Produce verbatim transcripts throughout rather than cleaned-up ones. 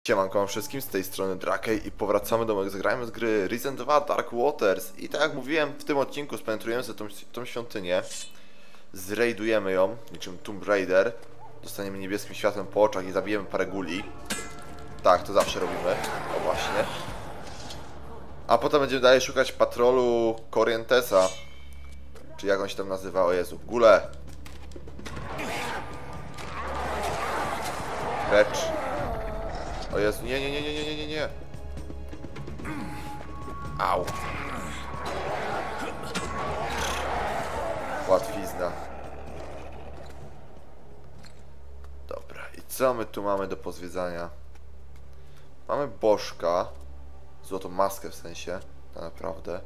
Siemanko wszystkim, z tej strony Drakej i powracamy do mojego zagrajmy z gry Risen dwa Dark Waters. I tak jak mówiłem, w tym odcinku spenetrujemy sobie tą, tą świątynię. Zraidujemy ją, niczym Tomb Raider. Dostaniemy niebieskim światłem po oczach i zabijemy parę guli. Tak, to zawsze robimy. O właśnie. A potem będziemy dalej szukać patrolu Corrientesa. Czy jak on się tam nazywa? O Jezu, gule. Precz. O Jezu, nie, nie, nie, nie, nie, nie, nie. Au. Łatwizna. Dobra, i co my tu mamy do pozwiedzania? Mamy bożka. Złotą maskę w sensie, tak naprawdę.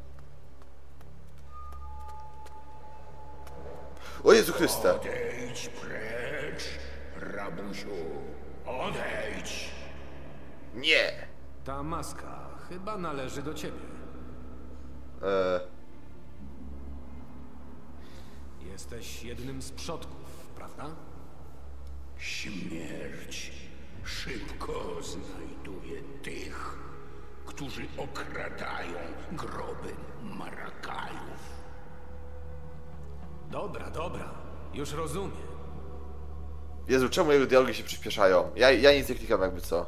O Jezu Chryste! Odejdź precz, rabusiu. Odejdź! Nie! Ta maska chyba należy do ciebie. Eee, Jesteś jednym z przodków, prawda? Śmierć szybko znajduje tych, którzy okradają groby Marakajów. Dobra, dobra. Już rozumiem. Jezu, czemu jego dialogi się przyspieszają? Ja, ja nic nie klikam jakby co.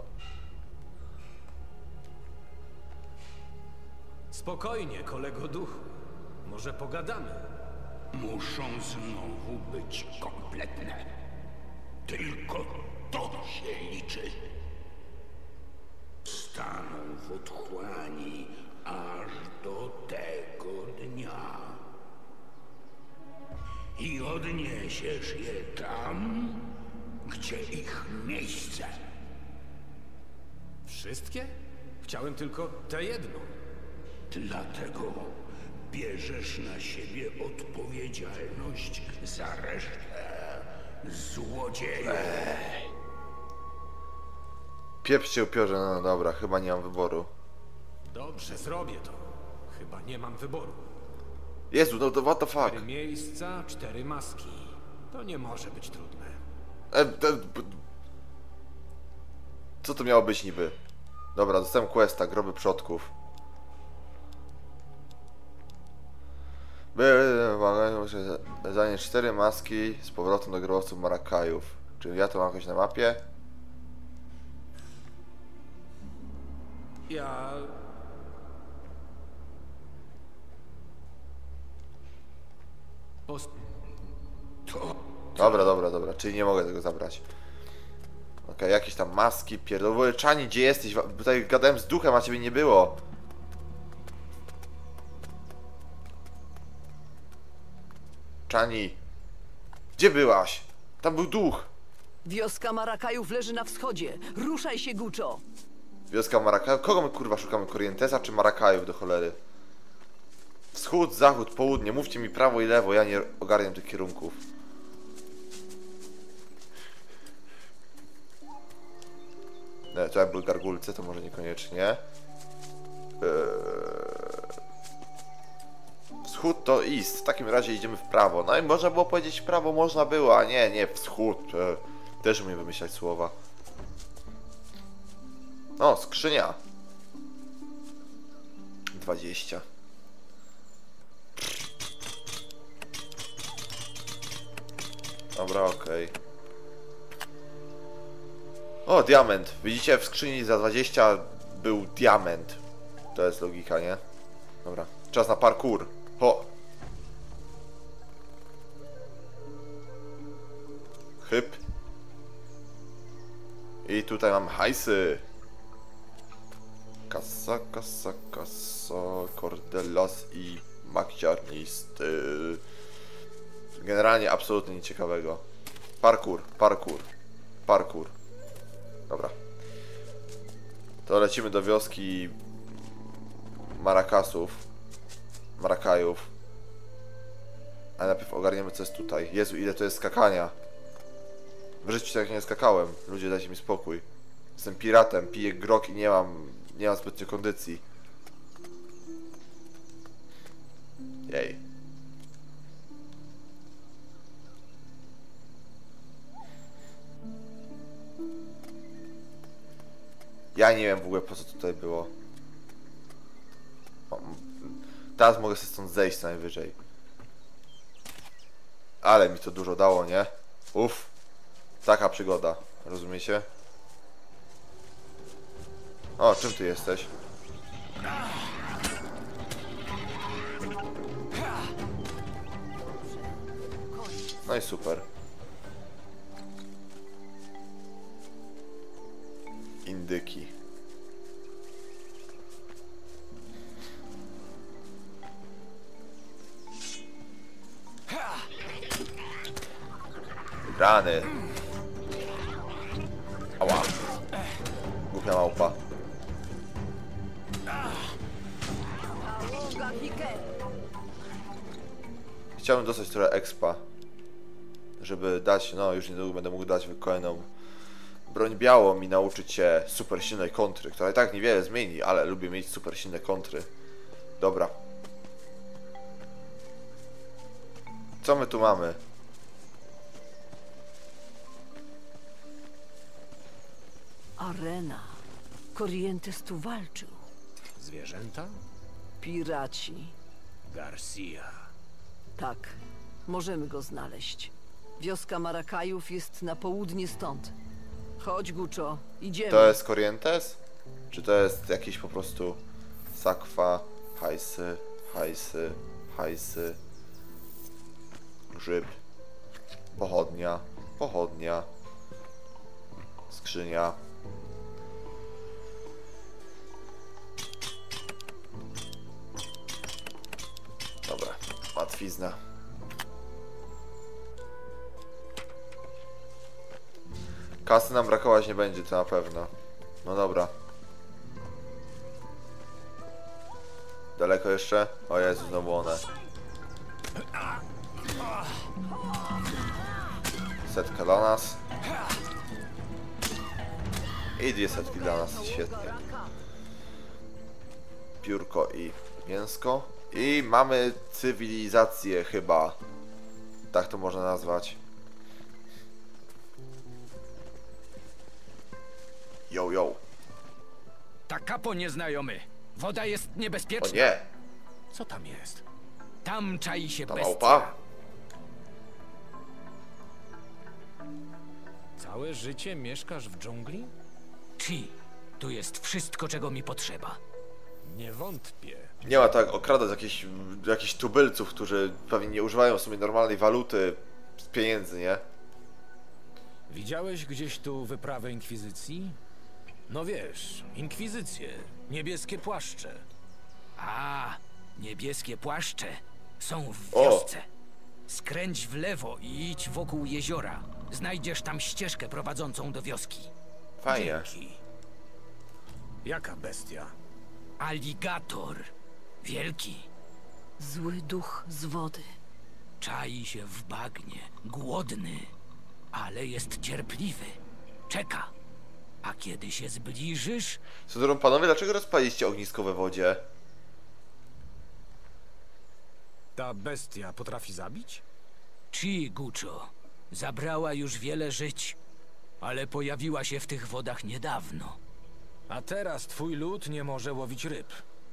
Spokojnie, kolego duchu. Może pogadamy. Muszą znowu być kompletne. Tylko to się liczy. Staną w otchłani aż do tego dnia. I odniesiesz je tam, gdzie ich miejsce. Wszystkie? Chciałem tylko tę jedną. Dlatego bierzesz na siebie odpowiedzialność za resztę złodziejów. Pieprzcie upiorze, no dobra, chyba nie mam wyboru. Dobrze, zrobię to. Chyba nie mam wyboru. Jezu, no to what the fuck? Cztery miejsca, cztery maski. To nie może być trudne. E, e, b... Co to miało być niby? Dobra, dostałem questa, groby przodków. Zadanie cztery maski z powrotem do grobowców Marakajów. Czy ja to mam jakoś na mapie? Ja... Pos... Dobra, dobra, dobra, czyli nie mogę tego zabrać. Okej, okay, jakieś tam maski, pierdolę. Czani, gdzie jesteś? Tutaj gadałem z duchem, a ciebie nie było. Czani, gdzie byłaś? Tam był duch. Wioska Marakajów leży na wschodzie. Ruszaj się, Guczo! Wioska Marakajów? Kogo my kurwa szukamy? Corrientesa czy Marakajów do cholery? Wschód, zachód, południe. Mówcie mi prawo i lewo, ja nie ogarniam tych kierunków. Nie, to jak były gargulce, to może niekoniecznie. Eee... Wschód to east. W takim razie idziemy w prawo. No i można było powiedzieć w prawo, można było, a nie, nie, wschód. Eee... Też umiem wymyślać słowa. O, skrzynia. dwadzieścia. Dobra, okej. Okay. O, diament. Widzicie, w skrzyni za dwadzieścia był diament. To jest logika, nie? Dobra, czas na parkour. Ho! Hyp. I tutaj mam hajsy. Kasa, kasa, kasa, kordelas i mak ziarnisty. Generalnie absolutnie nic ciekawego. Parkour, parkour, parkour. Dobra. To lecimy do wioski Marakasów. Marakajów. A najpierw ogarniemy, co jest tutaj. Jezu, ile to jest skakania. W życiu tak nie skakałem. Ludzie, dajcie mi spokój. Jestem piratem, piję grog i nie mam, nie mam zbytnio kondycji. Jej. Ja nie wiem w ogóle po co tutaj było. O, teraz mogę sobie stąd zejść co najwyżej. Ale mi to dużo dało, nie? Uff. Taka przygoda. Rozumiecie? O, czym ty jesteś? No i super. Indyki. Rany. Ała. Głupia małpa. Chciałbym dostać trochę expa, żeby dać, no już niedługo będę mógł dać kolejną broń białą i nauczyć się super silnej kontry, która i tak niewiele zmieni, ale lubię mieć super silne kontry. Dobra. Co my tu mamy? Arena. Corrientes tu walczył. Zwierzęta? Piraci. Garcia. Tak. Możemy go znaleźć. Wioska Marakajów jest na południe stąd. Chodź, Guccio. Idziemy. To jest Corrientes? Czy to jest jakiś po prostu sakwa, hajsy, hajsy, hajsy, grzyb, pochodnia, pochodnia, skrzynia. Dobra, łatwizna. Kasy nam brakować nie będzie, to na pewno. No dobra. Daleko jeszcze? O Jezu, znowu one. Setka dla nas. I dwie setki dla nas, świetnie. Piórko i mięsko. I mamy cywilizację chyba. Tak to można nazwać. Yo, yo. Takapo nieznajomy. Woda jest O niebezpieczna. nie, Co tam jest? Tam czai się ta bestia. małpa? Całe życie mieszkasz w dżungli? Chi, tu jest wszystko, czego mi potrzeba. Nie wątpię. Nie ma tak okradać jakichś, jakichś tubylców, którzy pewnie nie używają w sumie normalnej waluty z pieniędzy, nie? Widziałeś gdzieś tu wyprawę inkwizycji? No wiesz, inkwizycje, niebieskie płaszcze. A, niebieskie płaszcze są w O! wiosce. Skręć w lewo i idź wokół jeziora. Znajdziesz tam ścieżkę prowadzącą do wioski. Fajnie. Dzięki. Jaka bestia? Aligator. Wielki. Zły duch z wody. Czai się w bagnie. Głodny. Ale jest cierpliwy. Czeka. A kiedy się zbliżysz, Co drogą panowie, dlaczego rozpaliście ognisko we wodzie? Ta bestia potrafi zabić? Chi Guccio zabrała już wiele żyć, ale pojawiła się w tych wodach niedawno. A teraz twój lud nie może łowić ryb.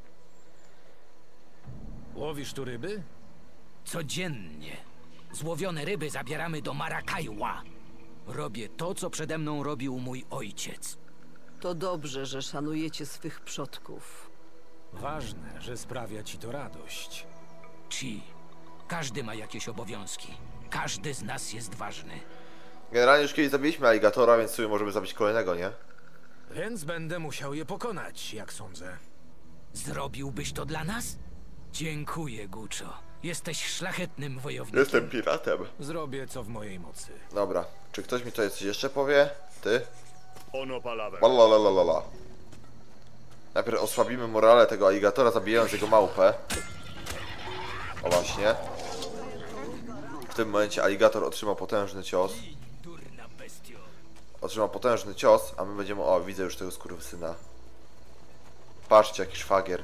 Łowisz tu ryby? Codziennie. Złowione ryby zabieramy do Marakajła. Robię to, co przede mną robił mój ojciec. To dobrze, że szanujecie swych przodków. Ważne, że sprawia ci to radość. Chi, każdy ma jakieś obowiązki. Każdy z nas jest ważny. Generalnie już kiedyś zabiliśmy aligatora, więc sobie możemy zabić kolejnego, nie? Więc będę musiał je pokonać, jak sądzę. Zrobiłbyś to dla nas? Dziękuję, Guccio. Jesteś szlachetnym wojownikiem. Jestem piratem. Zrobię co w mojej mocy. Dobra, czy ktoś mi to coś jeszcze powie? Ty? Ono palabra. Lalalala. Najpierw osłabimy morale tego aligatora, zabijając jego małpę. O właśnie. W tym momencie aligator otrzymał potężny cios. Durna bestio. Otrzymał potężny cios, a my będziemy... O, widzę już tego skurwysyna. Patrzcie, jaki szwagier.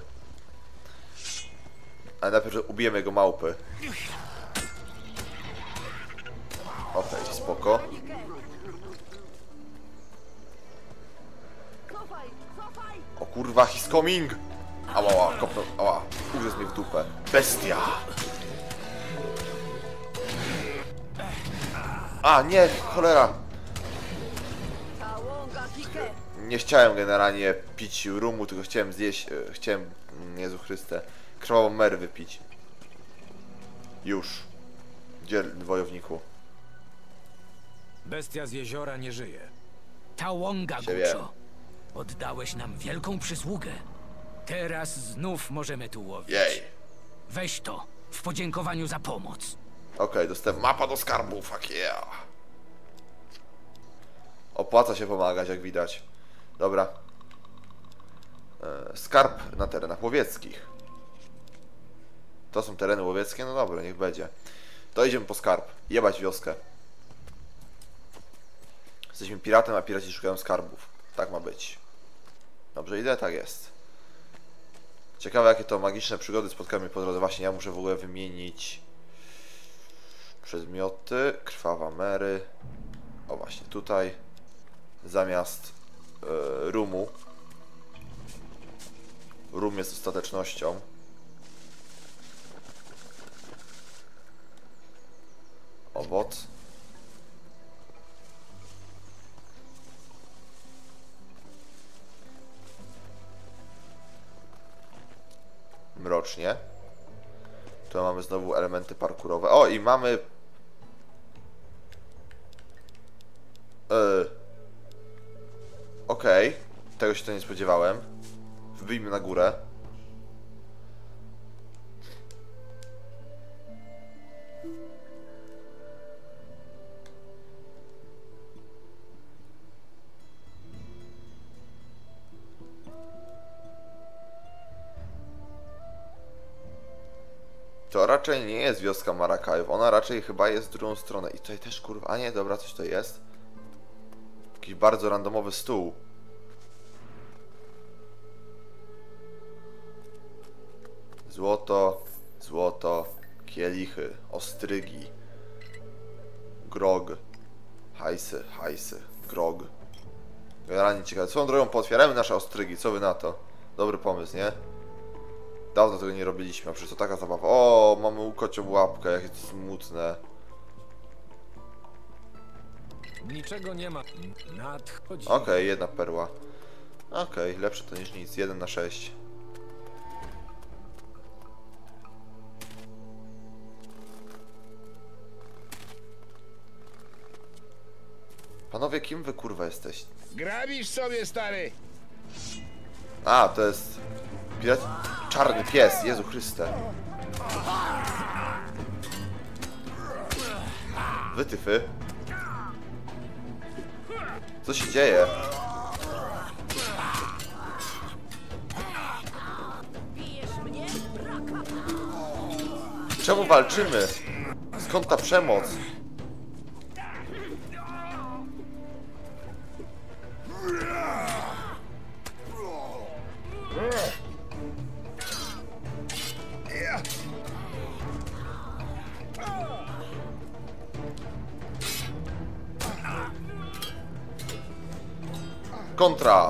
Ale najpierw ubijemy jego małpy. Okej, spoko. O kurwa, he's coming! Ała, ała, kopnął, ała, ugryzł mnie w dupę. Bestia! A, nie, cholera! Nie chciałem generalnie pić rumu, tylko chciałem zjeść, e, chciałem, Jezu Chryste, krwawą merę wypić. Już. Gdzie, wojowniku? Bestia z jeziora nie żyje. Tałonga, Ciebie. Guczo. Oddałeś nam wielką przysługę. Teraz znów możemy tu łowić. Jej. Weź to w podziękowaniu za pomoc. Okej, okay, dostęp mapa do skarbu, fuck yeah. Opłaca się pomagać, jak widać. Dobra. E, skarb na terenach łowieckich. To są tereny łowieckie? No dobra, niech będzie. To idziemy po skarb. Jebać wioskę. Jesteśmy piratem, a piraci szukają skarbów. Tak ma być. Dobrze idę? Tak jest. Ciekawe, jakie to magiczne przygody spotkały mnie po drodze. Właśnie, ja muszę w ogóle wymienić przedmioty. Krwawa Mary. O, właśnie tutaj. Zamiast yy, rumu. Rum jest ostatecznością. Owoc. Mrocznie. Tu mamy znowu elementy parkurowe. O, i mamy... Yy. Okej. Okay. Tego się to nie spodziewałem. Wbijmy na górę. To raczej nie jest wioska Marakajów, ona raczej chyba jest w drugą stronę. I tutaj też kurwa, a nie, dobra, coś to jest. Jakiś bardzo randomowy stół. Złoto, złoto, kielichy, ostrygi, grog, hajsy, hajsy, grog. Generalnie ciekawe. Swoją drogą pootwieramy nasze ostrygi, co wy na to? Dobry pomysł, nie? Dawno tego nie robiliśmy, a przecież to taka zabawa. O, mamy ukocią łapkę, jakie to smutne. Niczego nie ma. Nadchodzi. Okej, okay, jedna perła. Okej, okay, lepsze to niż nic. Jeden na sześć. Panowie, kim wy kurwa jesteście? Grabisz sobie, stary! A, to jest... Pirat... Czarny pies, Jezu Chryste. Wytyfy. Co się dzieje? Czemu walczymy? Skąd ta przemoc? Kontra!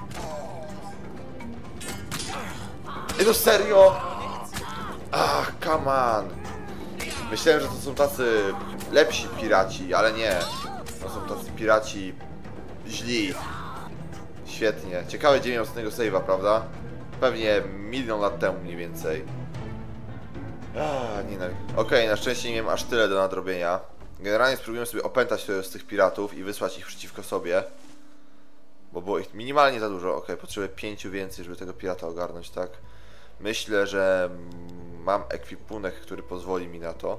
Ej, no serio? Ach, come on! Myślałem, że to są tacy lepsi piraci, ale nie. To są tacy piraci źli. Świetnie. Ciekawe, gdzie miał ostatniego save'a, prawda? Pewnie milion lat temu mniej więcej. Ah, nie no. Okej, okay, na szczęście nie miałem aż tyle do nadrobienia. Generalnie spróbujemy sobie opętać z tych piratów i wysłać ich przeciwko sobie. Bo było ich minimalnie za dużo. Ok, potrzebuję pięciu więcej, żeby tego pirata ogarnąć, tak? Myślę, że mam ekwipunek, który pozwoli mi na to.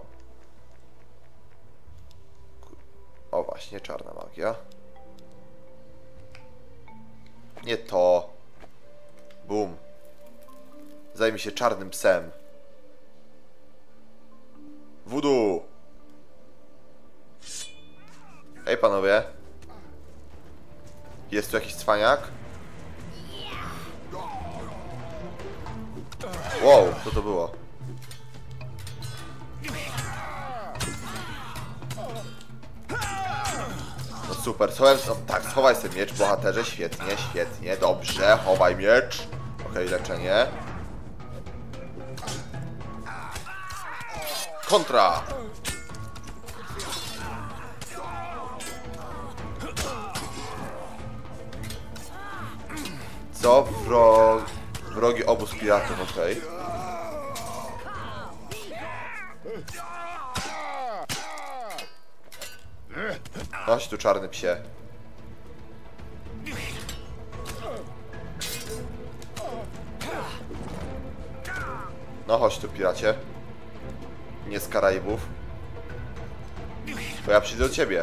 O właśnie, czarna magia. Nie to. Bum. Zajmij się czarnym psem. Voodoo. Hej panowie. Jest tu jakiś cwaniak? Wow, co to było? No Super, schowałem, no tak, schowaj sobie miecz, bohaterze, świetnie, świetnie, dobrze, chowaj miecz. Okej, okay, leczenie. Kontra! Co? Wro... Wrogi obóz piratów, okej. Okay. Chodź tu, czarny psie. No chodź tu, piracie. Nie z Karaibów. To ja przyjdę do ciebie.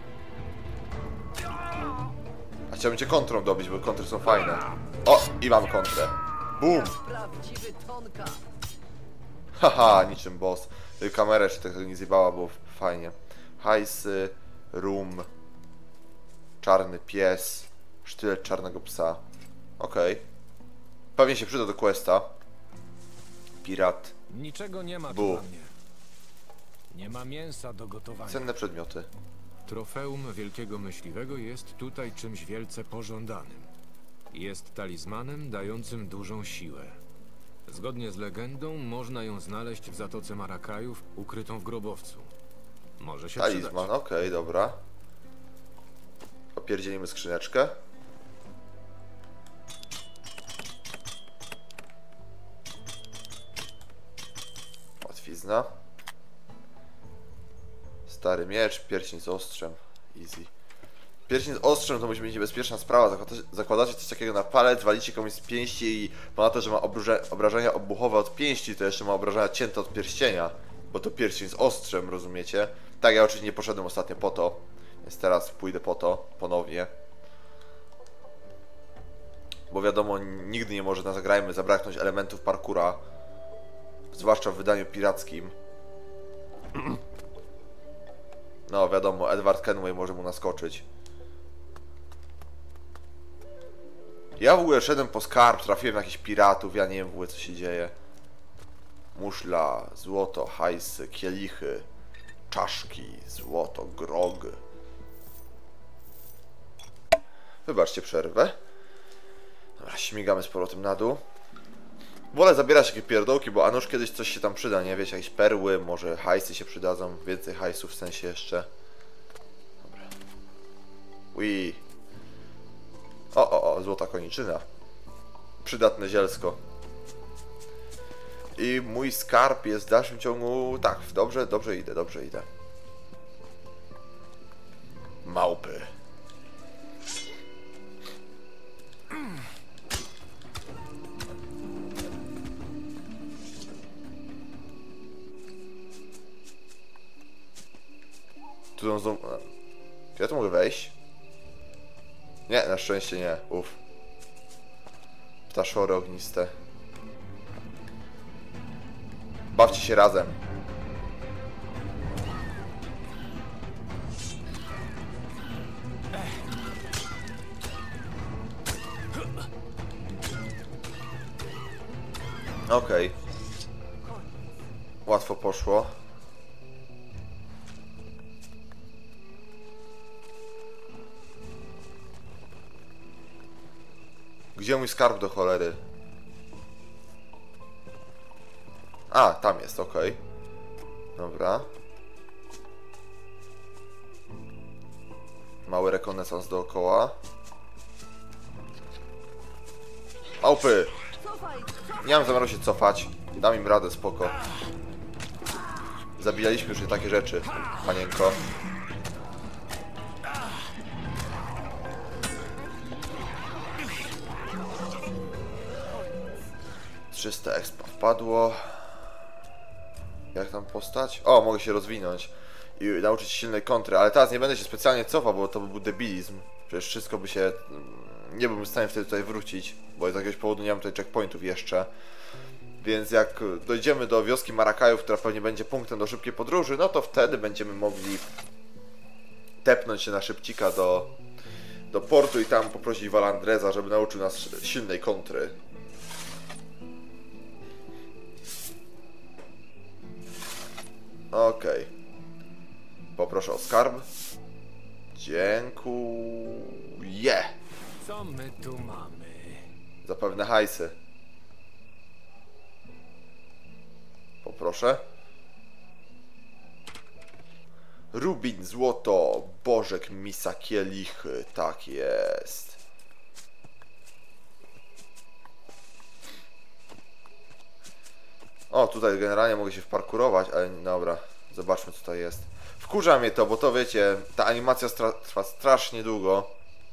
A chciałbym cię kontrą dobić, bo kontry są fajne. O! I mam kontrę. Boom! Prawdziwy Tonka. Haha, niczym boss. Kamerę jeszcze tego nie zjebała, było fajnie. Hajsy, rum, czarny pies, sztylet czarnego psa. Okej. Okay. Pewnie się przyda do questa. Pirat. Niczego nie ma tu Bu. dla mnie. Nie ma mięsa do gotowania. Cenne przedmioty. Trofeum wielkiego myśliwego jest tutaj czymś wielce pożądanym. Jest talizmanem dającym dużą siłę. Zgodnie z legendą można ją znaleźć w Zatoce Marakajów, ukrytą w grobowcu. Może się Talizman, przydać. okej, okay, dobra. Opierdzielimy skrzyneczkę. Łatwizna. Stary miecz, pierścień z ostrzem. Easy. Pierścień z ostrzem to musi być niebezpieczna sprawa. Zakładacie coś takiego na palec, walicie komuś z pięści i ponad to, że ma obrażenia obuchowe od pięści, to jeszcze ma obrażenia cięte od pierścienia. Bo to pierścień z ostrzem, rozumiecie? Tak, ja oczywiście nie poszedłem ostatnio po to. Więc teraz pójdę po to, ponownie. Bo wiadomo, nigdy nie może na Zagrajmy zabraknąć elementów parkoura. Zwłaszcza w wydaniu pirackim. No wiadomo, Edward Kenway może mu naskoczyć. Ja w ogóle szedłem po skarb, trafiłem na jakichś piratów, ja nie wiem w ogóle co się dzieje. Muszla, złoto, hajsy, kielichy, czaszki, złoto, grog. Wybaczcie przerwę. Dobra, śmigamy z powrotem na dół. Wolę zabierać takie pierdołki, bo a nuż kiedyś coś się tam przyda, nie? Wiecie, jakieś perły, może hajsy się przydadzą, więcej hajsów w sensie jeszcze. Dobra. Ui. O, o, o, złota koniczyna. Przydatne zielsko. I mój skarb jest w dalszym ciągu... Tak, dobrze, dobrze idę, dobrze idę. Małpy. Tu są... Czy ja tu mogę wejść? Nie, na szczęście nie. Uff. Ptaszory ogniste. Bawcie się razem. Okej. Okay. Łatwo poszło. Gdzie mój skarb do cholery? A, tam jest, okej. Okay. Dobra. Mały rekonesans dookoła. Małpy! Nie mam zamiaru się cofać. Dam im radę, spoko. Zabijaliśmy już nie takie rzeczy, panienko. trzysta expa wpadło. Jak tam postać? O, mogę się rozwinąć i nauczyć silnej kontry, ale teraz nie będę się specjalnie cofał, bo to by był debilizm. Przecież wszystko by się... Nie byłbym w stanie wtedy tutaj wrócić, bo z jakiegoś powodu nie mam tutaj checkpointów jeszcze. Więc jak dojdziemy do wioski Marakajów, która pewnie będzie punktem do szybkiej podróży, no to wtedy będziemy mogli tepnąć się na szybcika do, do portu i tam poprosić Valandreza, żeby nauczył nas silnej kontry. Okej. Okay. Poproszę o skarb. Dziękuję. Co my tu mamy? Zapewne hajsy. Poproszę. Rubin, złoto, bożek, misa, kielichy. Tak jest. O, tutaj generalnie mogę się wparkurować, ale dobra, zobaczmy co tutaj jest. Wkurza mnie to, bo to wiecie, ta animacja stra trwa strasznie długo.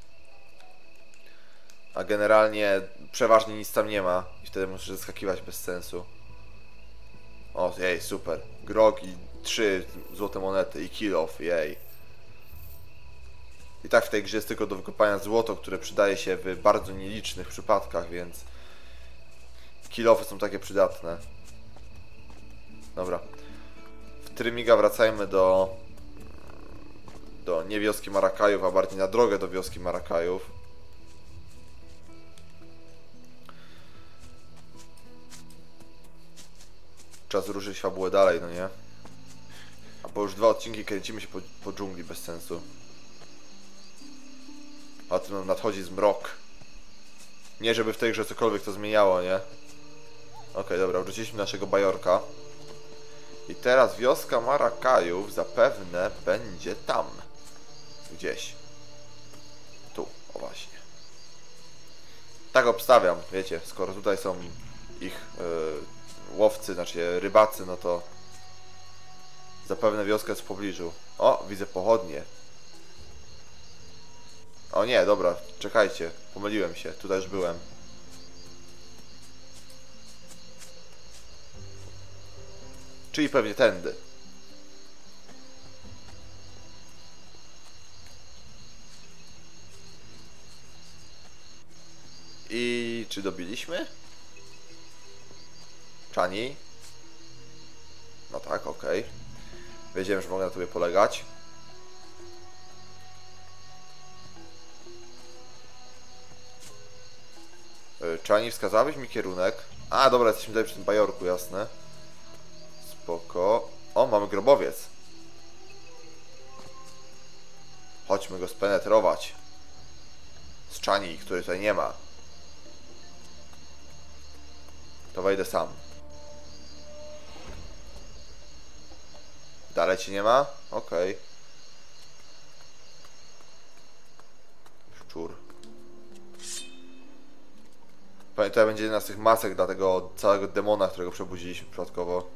A generalnie przeważnie nic tam nie ma i wtedy muszę zaskakiwać bez sensu. O, jej, super. Grog i trzy złote monety i kill off, jej. I tak w tej grze jest tylko do wykopania złoto, które przydaje się w bardzo nielicznych przypadkach, więc kill offy są takie przydatne. Dobra. W Trymiga wracajmy do do nie wioski Marakajów, a bardziej na drogę do wioski Marakajów. Czas ruszyć fabułę dalej, no nie? A bo już dwa odcinki kręcimy się po, po dżungli bez sensu. A tu nadchodzi zmrok. Nie żeby w tej grze cokolwiek to zmieniało, nie? Okej, okay, dobra, wróciliśmy naszego bajorka. I teraz wioska Marakajów zapewne będzie tam. Gdzieś. Tu, o właśnie. Tak obstawiam, wiecie, skoro tutaj są ich yy, łowcy, znaczy rybacy, no to zapewne wioska jest w pobliżu. O, widzę pochodnie. O nie, dobra, czekajcie, pomyliłem się, tutaj już byłem. Czyli pewnie tędy. I czy dobiliśmy? Czani? No tak, okej. Okay. Wiedziałem, że mogę na tobie polegać. Czani, wskazałeś mi kierunek? A, dobra, jesteśmy tutaj przy tym bajorku, jasne. Spoko. O, mamy grobowiec. Chodźmy go spenetrować. Z Czani, który tutaj nie ma. To wejdę sam. Dalej ci nie ma? Okej. Okay. Szczur. Pamiętaj, będzie jedna z tych masek dla tego całego demona, którego przebudziliśmy przypadkowo.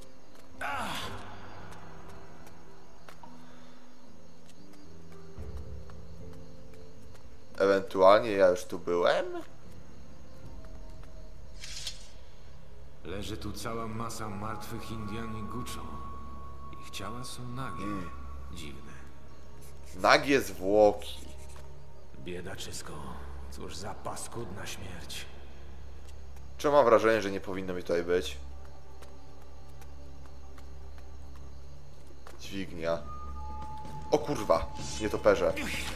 Ewentualnie ja już tu byłem? Leży tu cała masa martwych Indian i Guczo. Ich ciała są nagie. Mm. Dziwne. Nagie zwłoki. Biedaczysko. Cóż za paskudna śmierć. Czy mam wrażenie, że nie powinno mi tutaj być? Dźwignia. O kurwa, nietoperze.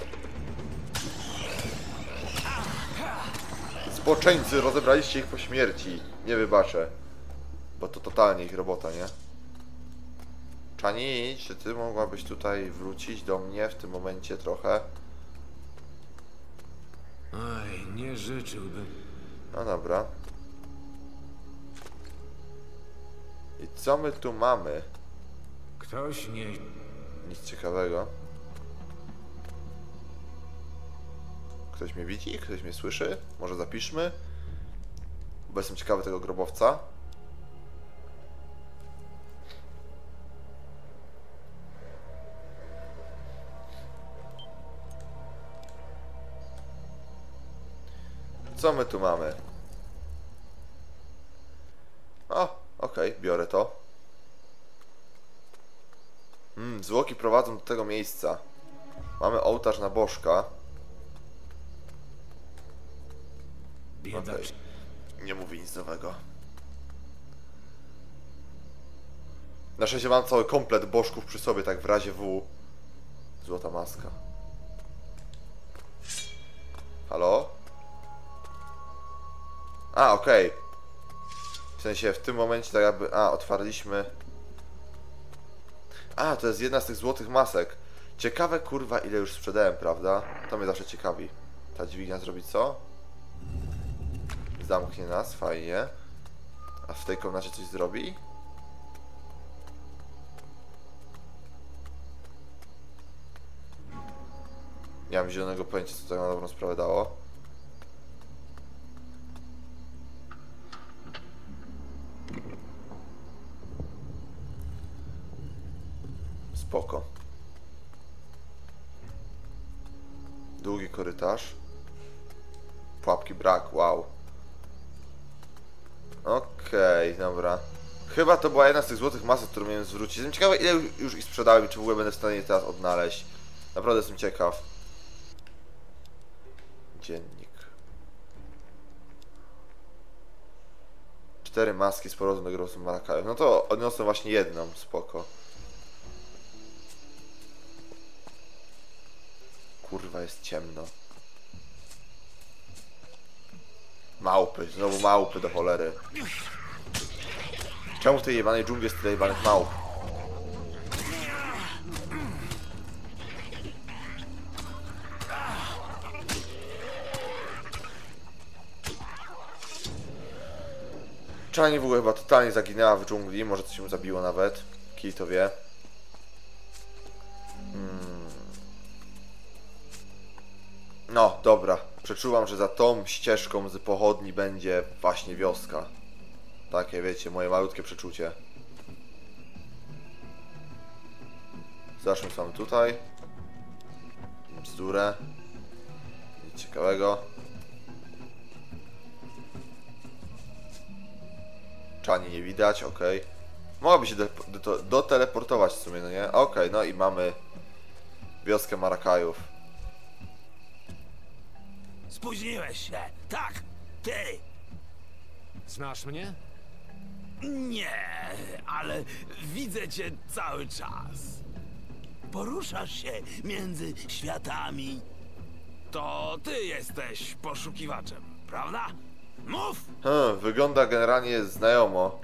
Zboczeńcy, rozebraliście ich po śmierci. Nie wybaczę. Bo to totalnie ich robota, nie? Czani, czy ty mogłabyś tutaj wrócić do mnie w tym momencie trochę? Oj, nie życzyłbym. No dobra. I co my tu mamy? Ktoś nie... Nic ciekawego. Ktoś mnie widzi? Ktoś mnie słyszy? Może zapiszmy? Bo jestem ciekawy tego grobowca. Co my tu mamy? O, okej, okay, biorę to. Hmm, zwłoki prowadzą do tego miejsca. Mamy ołtarz na bożka. Okay. Nie mówi nic nowego. Na szczęście mam cały komplet bożków przy sobie, tak w razie W. Złota maska. Halo? A, okej. Okay. W sensie w tym momencie tak jakby... A, otwarliśmy... A, to jest jedna z tych złotych masek. Ciekawe kurwa ile już sprzedałem, prawda? To mnie zawsze ciekawi. Ta dźwignia zrobi co? Zamknie nas, fajnie. A w tej komnacie coś zrobi? Nie mam zielonego pojęcia, co tak na dobrą sprawę dało. Spoko. Długi korytarz. Pułapki brak, wow. Okej, okay, dobra. Chyba to była jedna z tych złotych masek, którą miałem zwrócić. Jestem ciekawy, ile już ich sprzedałem i czy w ogóle będę w stanie je teraz odnaleźć. Naprawdę jestem ciekaw. Dziennik. Cztery maski z powrotem do grosu Marakajów. No to odniosłem właśnie jedną, spoko. Kurwa, jest ciemno. Małpy, znowu małpy do cholery. Czemu w tej jebanej dżungli jest tyle jebanych małp? Czani w ogóle chyba totalnie zaginęła w dżungli, może coś się zabiło nawet. Kij to wie. Hmm. No, dobra. Przeczuwam, że za tą ścieżką z pochodni będzie właśnie wioska. Takie, wiecie, moje malutkie przeczucie. Zacznę sam tutaj. Bzdurę. Nic ciekawego. Czani nie widać, ok. Mogłaby się doteleportować w sumie, no nie? Ok, no i mamy wioskę Marakajów. Spóźniłeś się. Tak, ty. Znasz mnie? Nie, ale widzę cię cały czas. Poruszasz się między światami. To ty jesteś poszukiwaczem, prawda? Mów! Hmm, wygląda generalnie znajomo.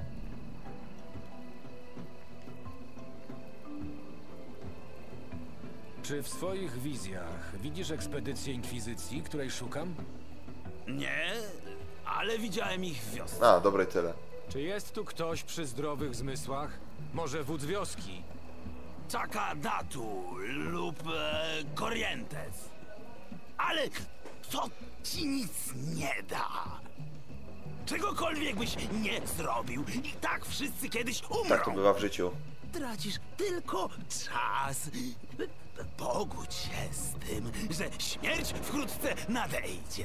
Czy w swoich wizjach widzisz ekspedycję Inkwizycji, której szukam? Nie, ale widziałem ich w wiosce. A, dobre tyle. Czy jest tu ktoś przy zdrowych zmysłach? Może wódz wioski? Chakadatu lub e, Corrientes. Ale to ci nic nie da. Czegokolwiek byś nie zrobił, i tak wszyscy kiedyś umrą. Tak to bywa w życiu. Tracisz tylko czas. Pogódź się z tym, że śmierć wkrótce nadejdzie.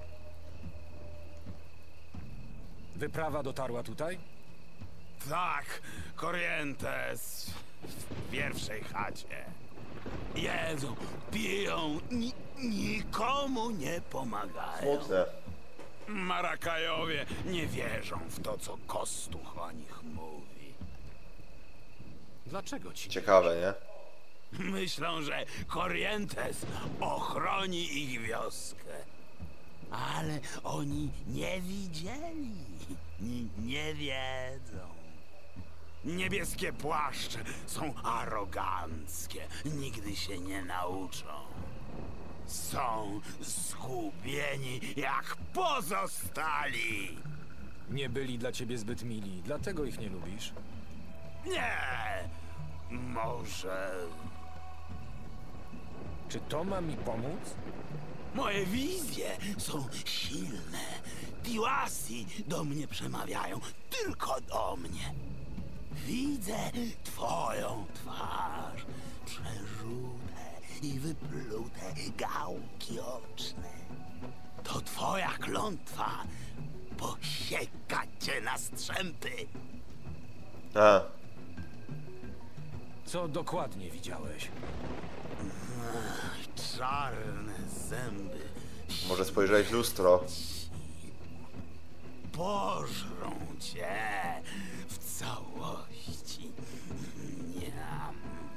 Wyprawa dotarła tutaj? Tak, Corrientes w pierwszej chacie. Jedzą, piją, ni nikomu nie pomagają. Smutne. Marakajowie nie wierzą w to, co Kostuch o nich mówi. Dlaczego ci? Ciekawe, nie? Myślą, że Corrientes ochroni ich wioskę. Ale oni nie widzieli, ni nie wiedzą. Niebieskie płaszcze są aroganckie, nigdy się nie nauczą. Są zgubieni jak pozostali. Nie byli dla ciebie zbyt mili, dlatego ich nie lubisz. Nie, może... Czy to ma mi pomóc? Moje wizje są silne. Tiwasi do mnie przemawiają, tylko do mnie. Widzę twoją twarz, przeżute i wyplute gałki oczne. To twoja klątwa posieka cię na strzępy. A, Co dokładnie widziałeś? Czarne zęby może spojrzałeś w lustro? pożrą cię w całości. Niam.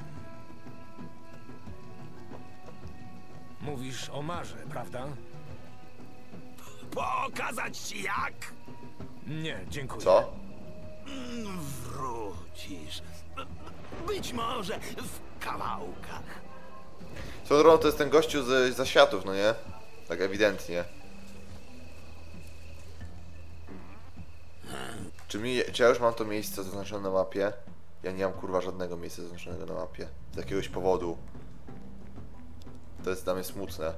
Mówisz o Marze, prawda? Pokazać ci jak? Nie, dziękuję. Co? Wrócisz. Być może w kawałkach. Swoją drogą to jest ten gościu z zaświatów, no nie? Tak ewidentnie. Czy, mi, czy ja już mam to miejsce zaznaczone na mapie? Ja nie mam kurwa żadnego miejsca zaznaczonego na mapie. Z jakiegoś powodu. To jest dla mnie smutne.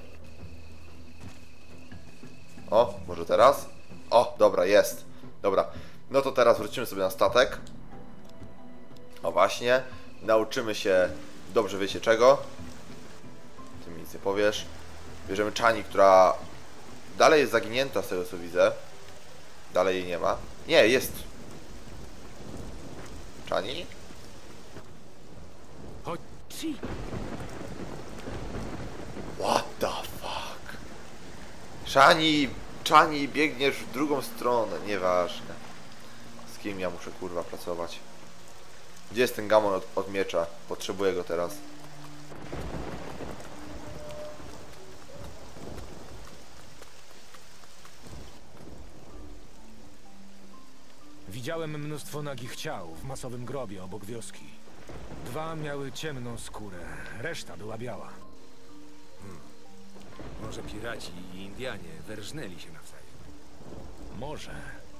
O, może teraz? O, dobra, jest. Dobra, no to teraz wrócimy sobie na statek. O właśnie. Nauczymy się, dobrze wiecie czego. Ty mi nic nie powiesz. Bierzemy Chani, która dalej jest zaginięta z tego co widzę. Dalej jej nie ma. Nie, jest. Chani? Chodź. What the fuck? Chani, Chani, biegniesz w drugą stronę. Nieważne. Z kim ja muszę kurwa pracować? Gdzie jest ten gamon od, od miecza? Potrzebuję go teraz. Widziałem mnóstwo nagich ciał w masowym grobie obok wioski. Dwa miały ciemną skórę, reszta była biała. Hmm. Może piraci i Indianie wyrżnęli się nawzajem. Może.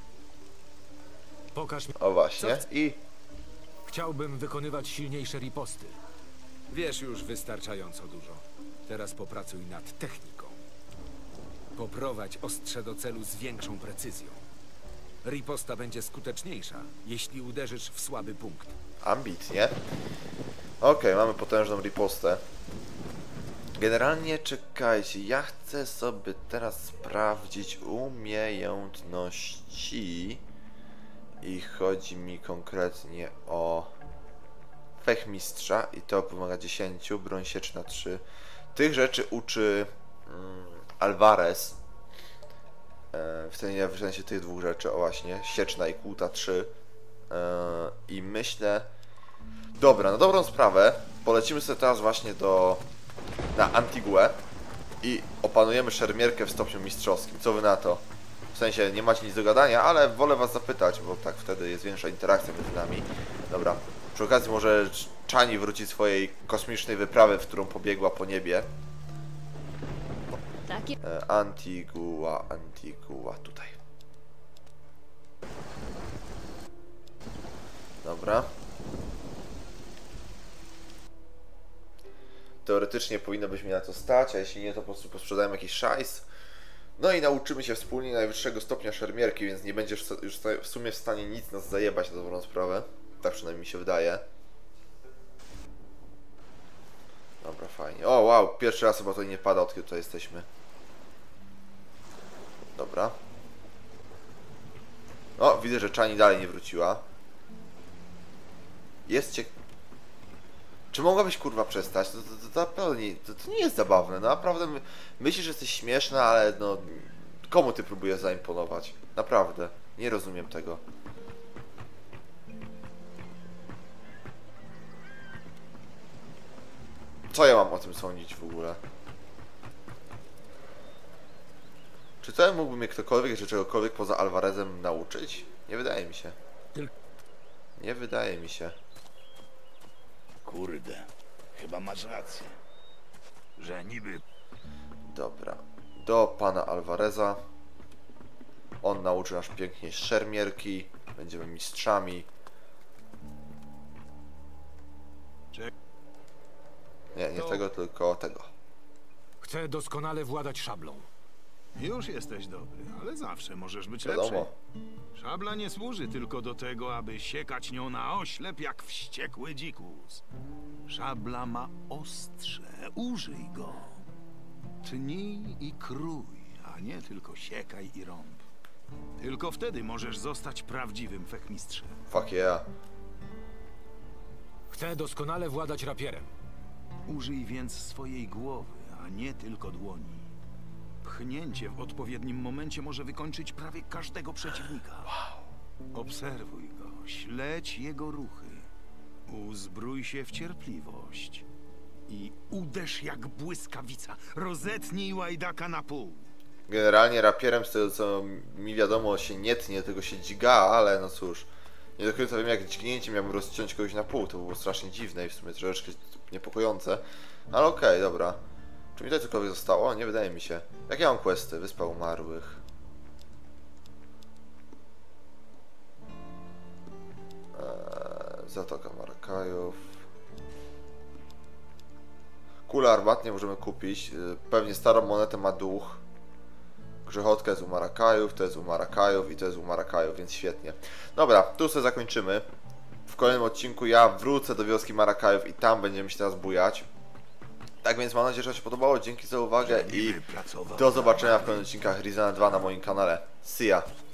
Pokaż mi. O właśnie. I Chciałbym wykonywać silniejsze riposty. Wiesz już wystarczająco dużo. Teraz popracuj nad techniką. Poprowadź ostrze do celu z większą precyzją. Riposta będzie skuteczniejsza, jeśli uderzysz w słaby punkt. ambitnie. Okej, mamy potężną ripostę. Generalnie czekajcie, ja chcę sobie teraz sprawdzić umiejętności i chodzi mi konkretnie o Fechmistrza i to pomaga dziesięć, broń sieczna trzy. Tych rzeczy uczy mm, Alvarez. E, w, sensie, w sensie tych dwóch rzeczy, o właśnie, sieczna i kłuta trzy. E, I myślę... Dobra, na dobrą sprawę polecimy sobie teraz właśnie do... na Antiguę i opanujemy szermierkę w stopniu mistrzowskim. Co wy na to? W sensie nie macie nic do gadania, ale wolę was zapytać, bo tak wtedy jest większa interakcja między nami. Dobra, przy okazji może Chani wróci swojej kosmicznej wyprawy, w którą pobiegła po niebie. Takie... E, Antigua, Antigua, tutaj. Dobra. Teoretycznie powinno być mi na to stać, a jeśli nie, to po prostu posprzedajemy jakiś szajs. No i nauczymy się wspólnie najwyższego stopnia szermierki, więc nie będziesz już w sumie w stanie nic nas zajebać na dobrą sprawę. Tak przynajmniej mi się wydaje. Dobra, fajnie. O, wow, pierwszy raz chyba to nie pada, od kiedy tutaj jesteśmy. Dobra. O, widzę, że Chani dalej nie wróciła. Jest ciek... Czy mogłabyś kurwa przestać? To, to, to, naprawdę nie, to, to nie jest zabawne. No, naprawdę my, myślisz, że jesteś śmieszna, ale no... Komu ty próbujesz zaimponować? Naprawdę. Nie rozumiem tego. Co ja mam o tym sądzić w ogóle? Czy to mógłby mnie ktokolwiek, czy czegokolwiek poza Alvarezem nauczyć? Nie wydaje mi się. Nie wydaje mi się. Kurde, chyba masz rację. Że niby... Dobra. Do pana Alvareza. On nauczy nas pięknie szermierki. Będziemy mistrzami. Nie, nie tego, tylko tego. Chcę doskonale władać szablą. Już jesteś dobry, ale zawsze możesz być Wiadomo. lepszy. Szabla nie służy tylko do tego, aby siekać nią na oślep jak wściekły dzikus. Szabla ma ostrze, użyj go. Tnij i krój, a nie tylko siekaj i rąb. Tylko wtedy możesz zostać prawdziwym fechmistrzem. Fuck yeah. Chcę doskonale władać rapierem. Użyj więc swojej głowy, a nie tylko dłoni. Pchnięcie w odpowiednim momencie może wykończyć prawie każdego przeciwnika. Obserwuj go, śledź jego ruchy. Uzbrój się w cierpliwość. I uderz jak błyskawica. Rozetnij łajdaka na pół. Generalnie rapierem, z tego co mi wiadomo, się nie tnie, tylko się dźga, ale no cóż. Nie do końca wiem, jak dźgnięciem miałbym rozciąć kogoś na pół. To było strasznie dziwne i w sumie troszeczkę niepokojące. Ale okej, dobra. Czy mi tutaj cokolwiek zostało? Nie wydaje mi się. Jakie mam questy? Wyspa Umarłych. Eee, Zatoka Marakajów. Kula armatnie możemy kupić. Pewnie starą monetę ma duch. Grzechotka jest u Marakajów, to jest u Marakajów i to jest u Marakajów, więc świetnie. Dobra, tu sobie zakończymy. W kolejnym odcinku ja wrócę do wioski Marakajów i tam będziemy się teraz bujać. Tak więc mam nadzieję, że się podobało. Dzięki za uwagę i do zobaczenia w kolejnych odcinkach Rizena dwa na moim kanale. See ya!